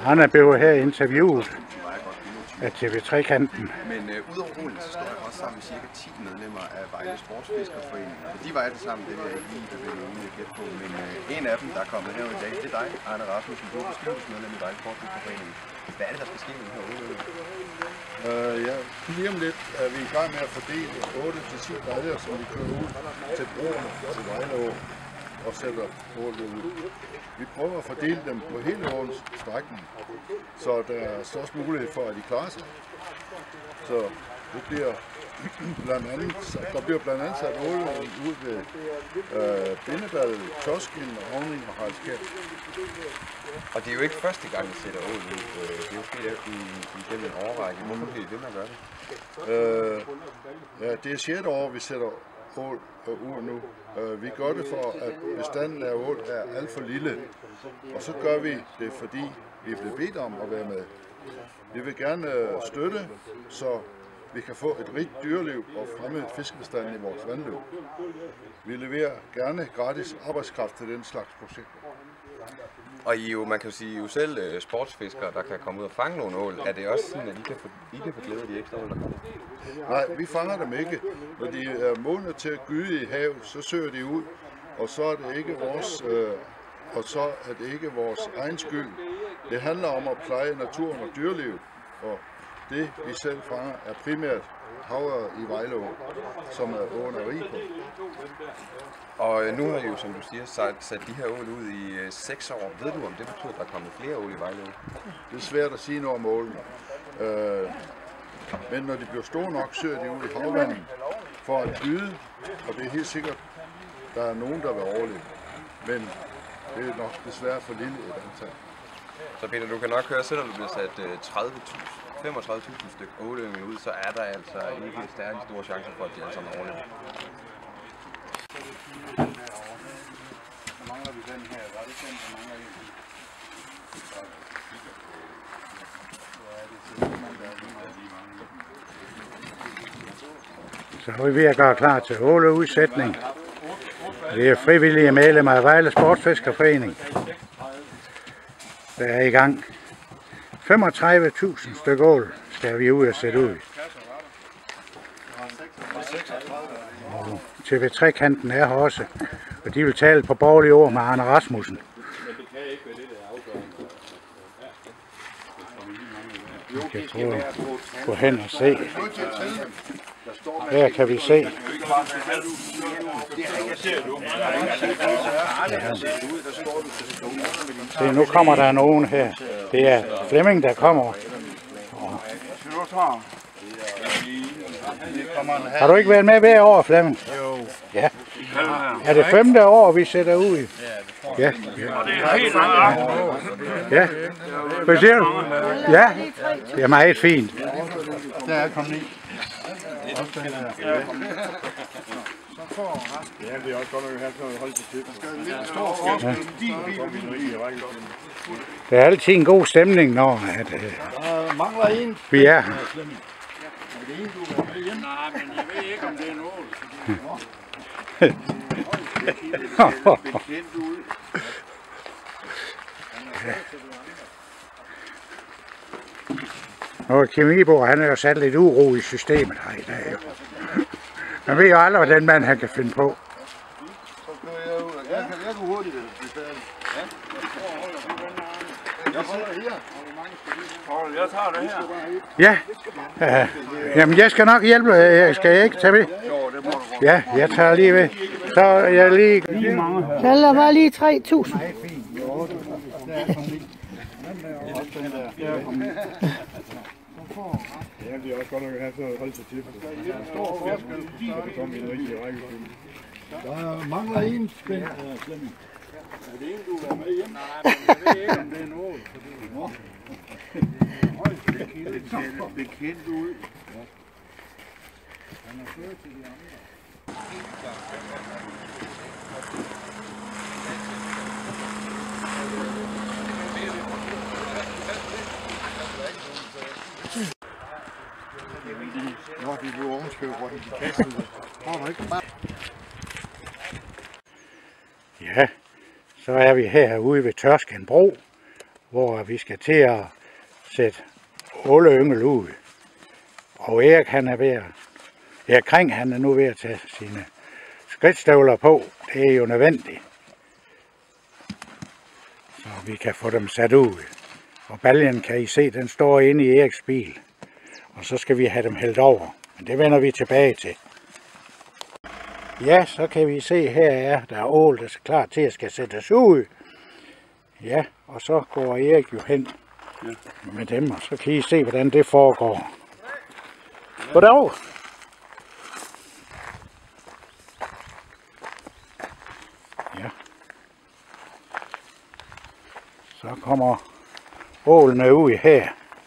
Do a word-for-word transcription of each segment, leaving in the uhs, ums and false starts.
Han er blevet her interviewet af T V tre-kanten. Men øh, udover ålen, så står jeg også sammen med cirka ti medlemmer af Vejle Sportsfiskerforening. De var alle sammen, det vil jeg ikke lige bevæge ud og gætte på, men øh, en af dem, der er kommet her i dag, det er dig, Arne Rasmussen. Du er bestyrelsesmedlem i Vejle Sportsfiskerforening. Hvad er det, der skal ske med den her ål? Uh, ja, lige om lidt er vi i gang med at fordele otte til ti bredder, som vi kører ud til broen til Vejleå og sætter ålet ud. Vi prøver at fordele dem på hele åens strækning, så der er størst mulighed for, at de klarer sig. Så det bliver blandt andet, der bliver blandt andet sat ålet ud ved øh, Bindebal, Toskin, Ravning og Haraldskær. Og det er jo ikke første gang, vi sætter ål ud. Det er jo sket igennem en årrække. Hvorfor bliver det, man gør det? Øh, ja, det er sjette år, vi sætter ål ud nu. Vi gør det for, at bestanden af ål er alt for lille. Og så gør vi det, fordi vi er blevet bedt om at være med. Vi vil gerne støtte, så vi kan få et rigt dyreliv og fremme fiskebestanden i vores vandløb. Vi leverer gerne gratis arbejdskraft til den slags projekter. Og I jo, man kan jo sige, jo selv sportsfiskere, der kan komme ud og fange nogle ål. Er det også sådan, at I kan få, I kan få glæde af de ekstra ål, der kommer? Nej, vi fanger dem ikke. Når de er modne til at gyde i havet, så søger de ud, og så er det ikke vores, øh, og så er det ikke vores egen skyld. Det handler om at pleje naturen og dyrelivet, og det vi selv fanger er primært havre i Vejleå, som er åen er rig på. Og nu har I jo, som du siger, sat, sat de her ål ud i øh, seks år. Ved du, om det betyder, at der er kommet flere ål i Vejleå? Det er svært at sige noget om ålene. Øh, men når de bliver store nok, søger de ud i havvandet for at gyde, og det er helt sikkert, der er nogen, der vil overleve. Men det er nok desværre for lille et antal. Så Peter, du kan nok høre, selvom du bliver sat tredive tusind, femogtredive tusind stykker ålyngel ud, så er der altså ikke særlig store chancer for, at de alle sammen overlever. Så mangler vi den her. Var det den, der mangler en? Så er vi ved at gøre klar til åleudsætning. Det er frivillige medlemmer af Vejle Sportsfiskerforening, der er i gang. femogtredive tusind stykker ål skal vi ud og sætte ud. Og T V tre-kanten er her også, og de vil tale på borgerlige ord med Arne Rasmussen. Vi kan prøve at gå hen og se. Her kan vi se. Ja. Se, nu kommer der nogen her. Det er Flemming, der kommer. Har du ikke været med hver år, Flemming? Jo. Ja. Er det femte år, vi sætter ud i? Ja. Ja. Hvad siger du? Ja. Det er meget fint. Der er kommet i. Ja, det er også godt nok at have sådan noget hold til tid. Der er altid en god stemning, når at, øh, Der mangler en. vi er her. Nej, men jeg ved ikke, om det er en ål. Og Kemibo, han er jo sat lidt uro i systemet her i dag. Man ved jo aldrig, hvad den mand han kan finde på. Så kører jeg ud. Jeg kan, jeg kan hurtigt det. Jeg holder her. Jeg tager det her. Ja. Uh, jamen, jeg skal nok hjælpe. Jeg skal jeg ikke tage ved? Ja, jeg tager lige ved. Så er jeg lige... Der var lige tre tusind. Ja, det er også godt nok at have sådan noget hold til tid. Der mangler en spænd. Er det en, du er med hjem? Nej, men jeg ved ikke, om det er en ål. Det ser bekendt ud. Han er ført til de andre. Nå, de blev omskøbt, hvor de kastede det. Ja, så er vi herude ved Tørsken Bro, hvor vi skal til at sætte åleyngel ud. Og Erik han er ved at, Erik Kring han er nu ved at tage sine skridtstøvler på. Det er jo nødvendigt. Så vi kan få dem sat ud. Og baljen kan I se, den står inde i Eriks bil. Og så skal vi have dem hældt over. Men det vender vi tilbage til. Ja, så kan vi se her er der er ål, der er klar til at skal sættes ud. Ja, og så går Erik jo hen med dem, og så kan I se, hvordan det foregår. Goddag! Ja. Så kommer ålene ud her.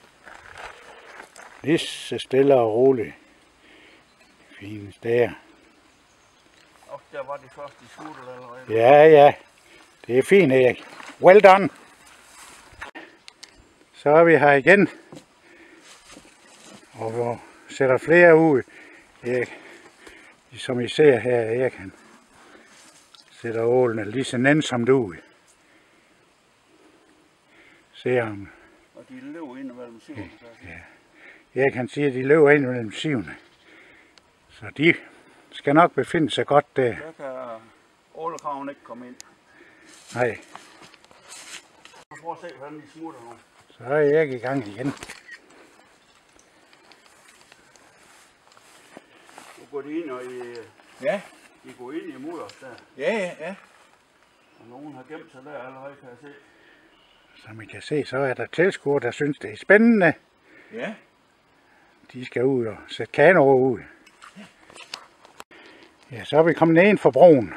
Lige så stille og roligt. Fine steder. Og der var de første smutter allerede. Ja, ja. Det er fint, Erik. Well done. Så er vi her igen. Og vi sætter flere ud. Erik, som I ser her, Erik han sætter ålene lige så nænsomt ud. Se om... Og de løber ind mellem sivene. Ja. Erik han siger, at de løber ind mellem sivene. Så de skal nok befinde sig godt der. Der kan ålekraven ikke komme ind. Nej. Prøv at se, hvordan de smutter nu. Så er Erik i gang igen. Nu går de ind og I, Ja, de går ind i mudders der. ja, ja, ja. Og nogen har gemt sig der allerede, kan jeg se. Som I kan se, så er der tilskuere, der synes, det er spændende. Ja. De skal ud og sætte kanoer ud. Ja, så er vi kommet ned for broen.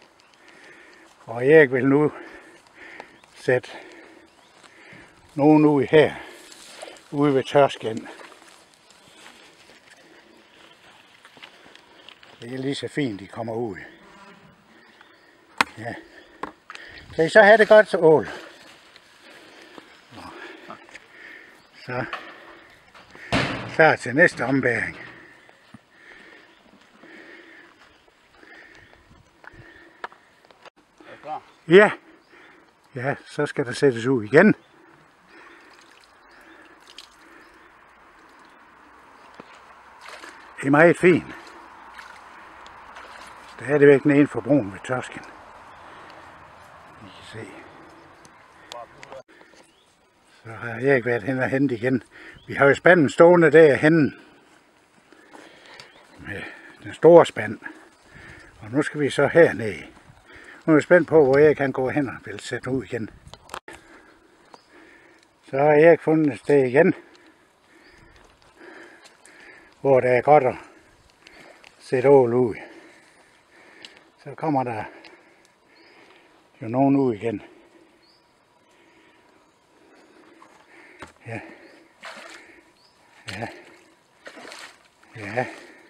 Og Erik vil nu sætte nogen ud her, ude ved tørskind. Det er lige så fint, de kommer ud. Ja. Kan I så have det godt, så ål? Så klar til næste ombæring. Er du klar? Ja, ja, så skal der sættes ud igen. Det er meget fint. Stadigvæk nede for broen ved tørsken. I kan se. Så har Erik været hen og hentet igen. Vi har jo spanden stående derhenne. Med den store spand. Og nu skal vi så herned. Nu er jeg spændt på, hvor Erik kan gå hen og vil sætte ud igen. Så har Erik fundet et sted igen. Hvor det er godt at sætte ål ud. Så kommer der jo nogen ud igen. Ja. Ja. Ja.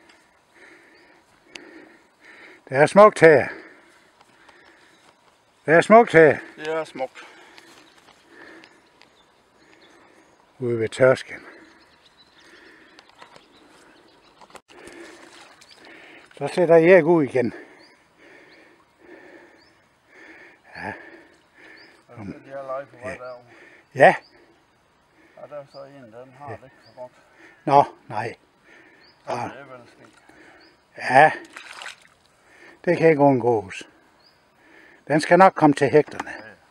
Det er smukt her. Det er smukt her. Det er smukt. Ude ved tørsken. Så sætter Erik ud igen. Ja. Og så de har leget på vej derovre. Ja. Og der er så en, den har det ikke for godt. Nå, nej. Så det er vel sket. Ja. Det kan ikke undgås. Den skal nok komme til hægterne.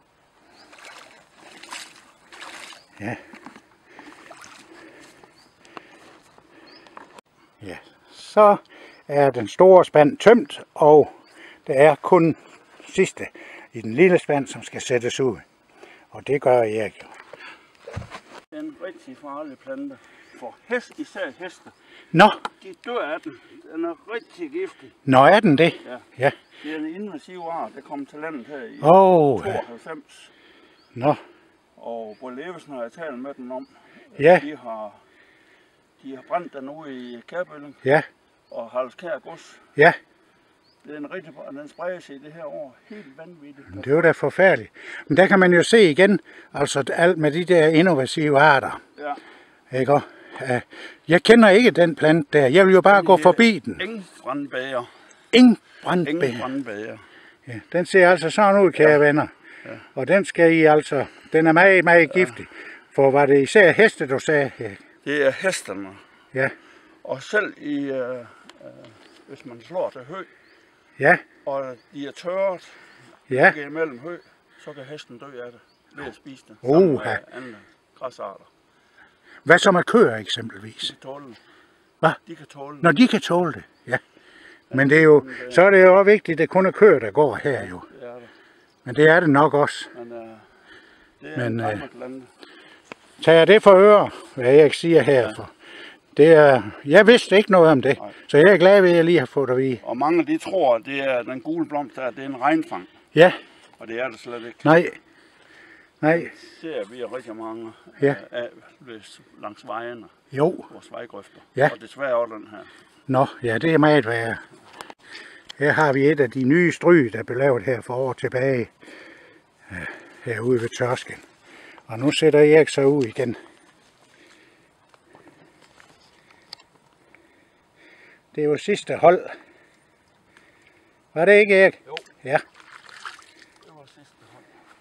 Ja. Ja. Så er den store spand tømt, og det er kun sidste i den lille spand, som skal sættes ud. Og det gør Erik jo. En rigtig farlig plante. For hest, især heste. Nå, De dør af den. Den er rigtig giftig. nå er den det? Ja. Ja. Det er en invasiv art, der kom til landet her i Åh, ja. tooghalvfems. Nå, Og Bo Levesen har jeg talt med den om. ja, De har, de har brændt den ude i Kærbølling ja, og Halskær Gods. ja. Det er en rigtig, den spreder sig i det her år. Helt vanvittigt. Det var da forfærdeligt. Men der kan man jo se igen, altså alt med de der innovative arter. Ja. Ikke? Og, ja, jeg kender ikke den plante der. Jeg vil jo bare gå forbi den. Engbrandbæger. Ingen brandbær. Engbrandbæger. Ja, den ser altså sådan ud, kære ja. venner. Ja. Og den skal I altså, den er meget, meget giftig. For var det især heste, du sagde? Det er hestene. Ja. Og selv i, øh, øh, hvis man slår til hø, Ja. og de er tørret, Ja. ikke imellem hø, så kan hesten dø af det ved at spise det. Uha. Sammen med andre græsarter. Hvad så med køer eksempelvis? De kan tåle det. Hvad? De kan tåle det. Når de kan tåle det, ja. Men det er jo, så er det jo også vigtigt, at det kun er køer, der går her jo. Det er det. Men det er det nok også. Men øh, det er Men, en øh, gammelt land. Tager jeg det for øre, hvad Erik siger her? For det er, jeg vidste ikke noget om det, Nej. så jeg er glad ved, at jeg lige har fået det at vide. Og mange de tror, at det er den gule blomst der, det er en regnfang. Ja, Og det er det slet ikke. nej, nej, Det er vi er rigtig mange Ja. øh, af ved- langs vejene, jo, vores vejgrøfter. Ja. Og desværre også den her. nå, ja, det er meget værre. Her har vi et af de nye stryg, der blev lavet her for år tilbage, øh, herude ved tørsken. Og nu sætter Erik sig ud igen. Det er jo sidste hold. Var det ikke, Erik? Jo. Ja. Det var sidste hold.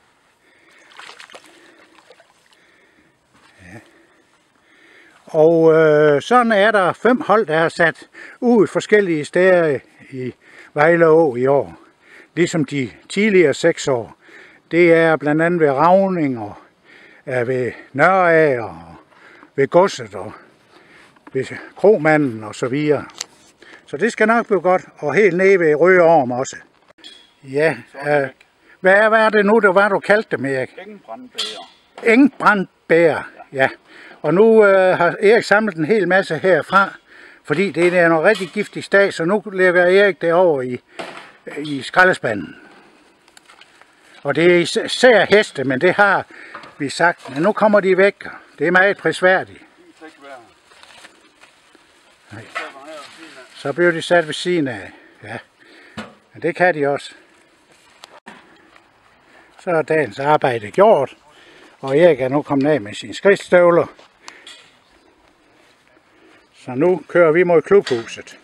Og øh, sådan er der fem hold, der har sat ud forskellige steder i Vejle Å i år. Ligesom de tidligere seks år. Det er blandt andet ved Ravning og er ved Nørager og ved Godset og ved Kromanden og så videre. Så det skal nok blive godt. Og helt nede ved Røde Orm også. Ja, øh, hvad, er, hvad er det nu, der var, du kaldte dem, Erik? Engbrandbæger. Engbrandbær, ja. Og nu øh, har Erik samlet en hel masse herfra, fordi det er noget rigtig giftig stag, så nu lægger Erik det over i, i skraldespanden. Og det er især heste, men det har vi sagt, men nu kommer de væk. Det er meget prisværdigt. Nej. Så bliver de sat ved siden af. Ja, men det kan de også. Så er dagens arbejde gjort, og Erik er nu kommet af med sine skridtstøvler. Så nu kører vi mod klubhuset.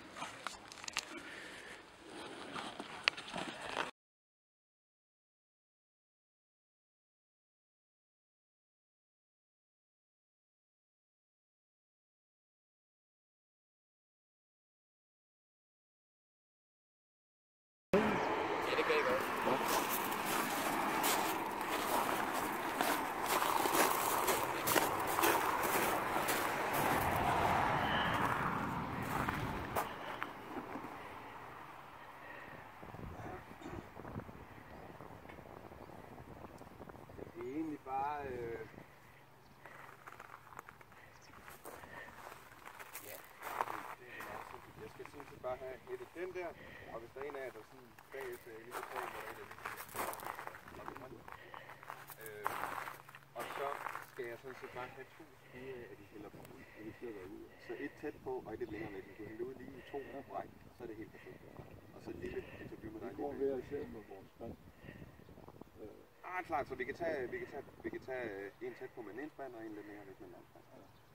Bare have hættet den der, og hvis der er en af jer, der sådan bagefter lige vil tage en, hvor der er det. Øh, og så skal jeg sådan set bare have to skide af de hælder på ud, og de flytter ud. Så et tæt på, og et lidt længere væk. Du kan løbe lige i to bræk, så er det helt perfekt. Og så et lille interview med dig. Det går ved at se med vores spand. Ah, klart, så vi kan tage, vi kan tage, vi kan tage en tæt på med en spand, og en lidt længere væk med en anden spand.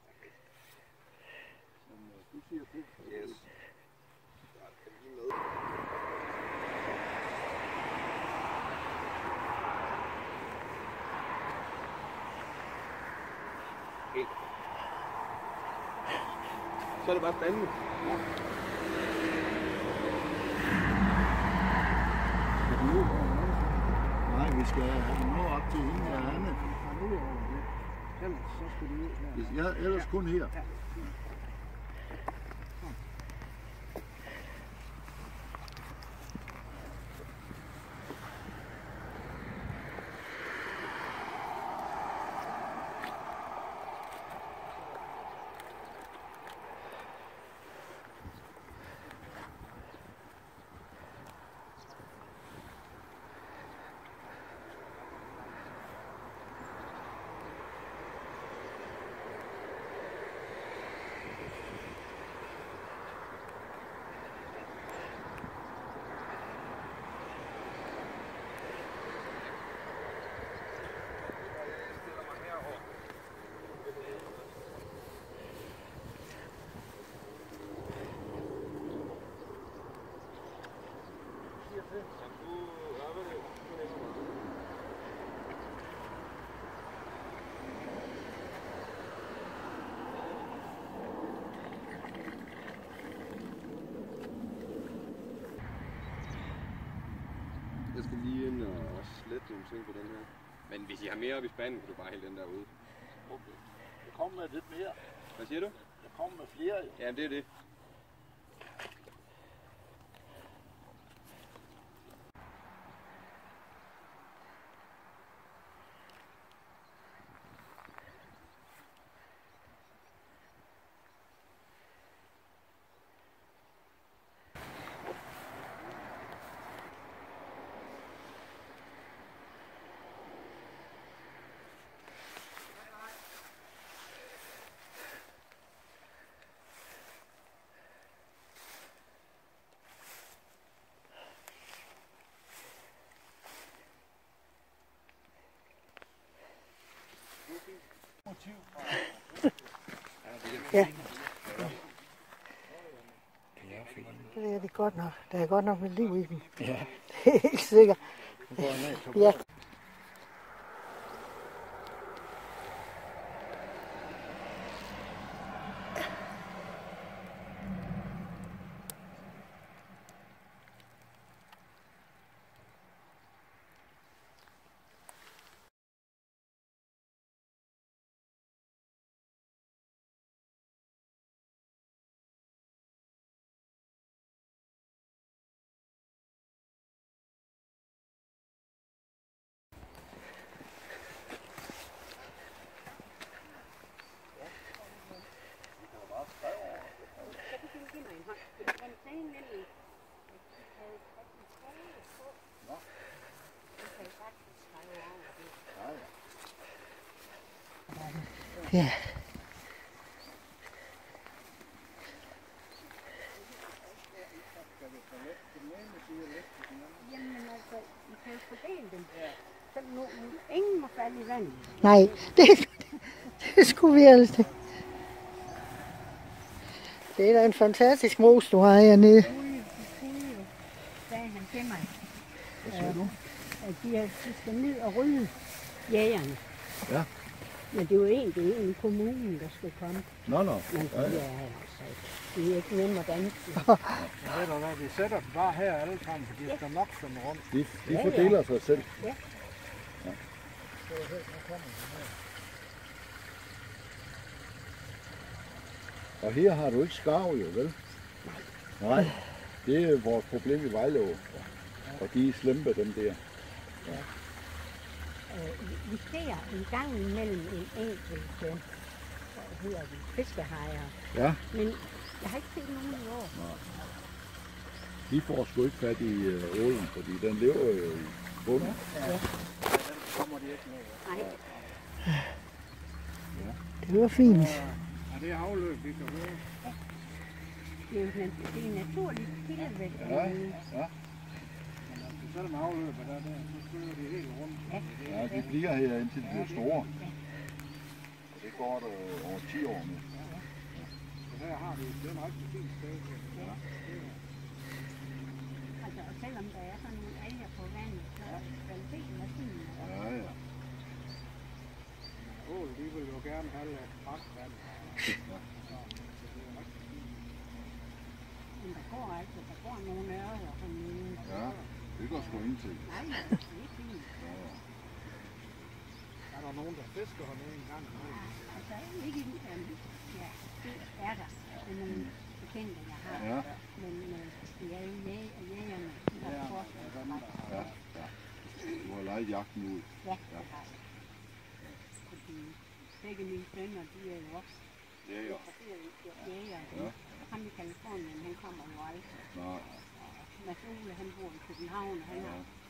Men du siger det. Yes. Så er det bare spændende. Nej, vi skal nå op til hende og Anne. Jamen, så skal du ud her. Ja, ellers kun her. ting på den her. Men hvis I har mere op i spanden, kan du bare hælde den der ud. Okay. Jeg kommer med lidt mere. Hvad siger du? Jeg kommer med flere jo. Ja, det er det. Ja. Det er det godt nok. Der er godt nok med liv i dem. Ja. Det er helt sikkert. Ja. Ja. Jamen altså, I kan jo fordele dem. Så nu, ingen må falde i vandet. Nej, det, det skulle vi altså. Det er da en fantastisk mos, du har hernede. Fugle, fugle, sagde han til mig. Hvad siger du? At de, er, de skal ned og rydde jægerne. Ja. Men det er jo egentlig, det er egentlig kommunen, der skal komme. Nå, nå. Men de er altså, de er ikke nemme at danse. Ved du hvad, vi sætter dem bare her alle sammen, for de skal nok svømme rundt. De, de fordeler sig selv. Ja. Ja. Og her har du ikke skarv jo, vel? Nej. Det er vores problem i Vejleå. Og de er slemme, dem der. Ja. Øh, vi ser en gang imellem en enkelt, øh, hvad hedder det, fiskehajer. Ja. Men jeg har ikke set nogen i år. De får sgu ikke fat i øh, ålen, fordi den lever jo i bunden. Ja. Kommer de ikke med. Nej. Det var fint. Er det afløb, vi kan høre? Det er jo sådan, det er en naturlig kildevægt. Ja, ja. Selvom afløbet er der, så kører de helt rundt. Ja, de bliver her indtil de bliver store. Og det går der over ti år med. Så her har vi det er en rigtig fint sted. Ja. Altså, og selvom der er sådan nogle alger på vandet, så er kvaliteten af fin. Ja, ja. Ål, de vil jo gerne have lidt pragtvand. Men der går altså, der går nogle ørder og sådan nogle. Ja, det går sgu ind til. Nej, det er fint. Er der nogen, der fisker hernede en gang imellem? Altså, ikke i um, ja, det er der. Det er nogle bekendte, jeg har. Ja. Men uh, det er jo jæg- jægerne, der Ja, forsker. dem der. Ja, ja. Du har lejet jagten ud. Ja, det har jeg. Fordi begge mine sønner, de er jo også Ja, ja. jæger. Ja. Ham i Kalifornien, han kommer jo aldrig. Nej. Mads Ole, han bor i København, og han har